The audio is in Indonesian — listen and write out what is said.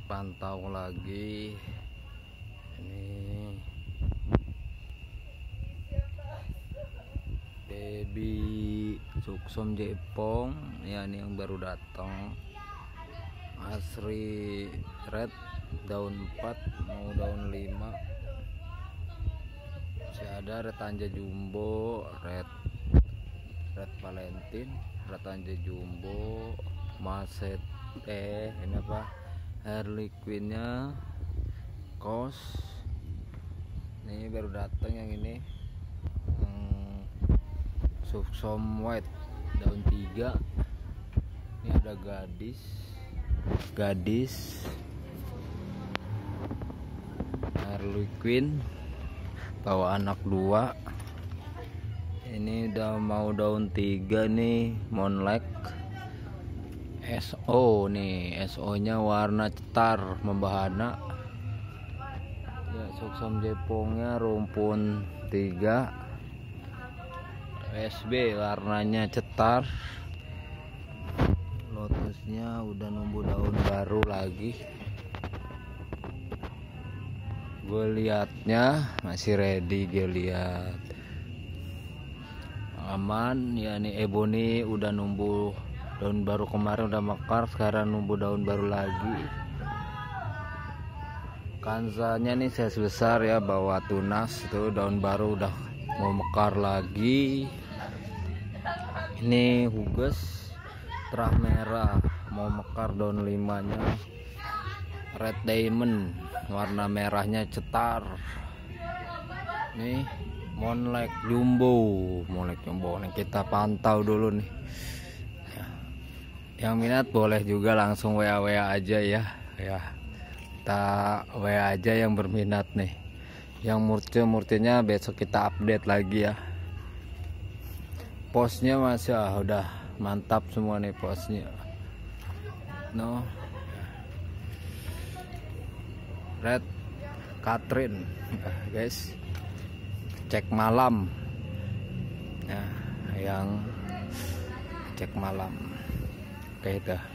pantau lagi ini baby Suksom Jepong ya, ini yang baru datang. Asri red daun 4 mau daun 5. Masih ada red anja jumbo, red Valentine, red anja jumbo, maset ini apa, Harley Quinn-nya kos. Ini baru datang yang ini Suksom white daun 3. Ini ada gadis Harley Quinn bawa anak 2. Ini udah mau daun 3 nih, Monlek SO nih, SO nya warna cetar membahana ya. Suksom Jepongnya rumpun 3 SB warnanya cetar. Lotusnya udah numbuh daun baru lagi. Gue liatnya masih ready, gue lihat aman ya. Nih ebony udah numbuh daun baru, kemarin udah mekar, sekarang numbuh daun baru lagi. Kansanya nih size besar ya, bawa tunas itu daun baru udah mau mekar lagi. Ini huges terah merah mau mekar daun 5 nya, red diamond warna merahnya cetar. Nih Monlek jumbo, nih kita pantau dulu nih. Yang minat boleh juga langsung WA aja ya. Kita WA aja yang berminat nih. Yang murtinya besok kita update lagi ya. Posnya masih udah mantap semua nih posnya. No. Red Catherine guys, cek malam nah, yang cek malam kayak itu.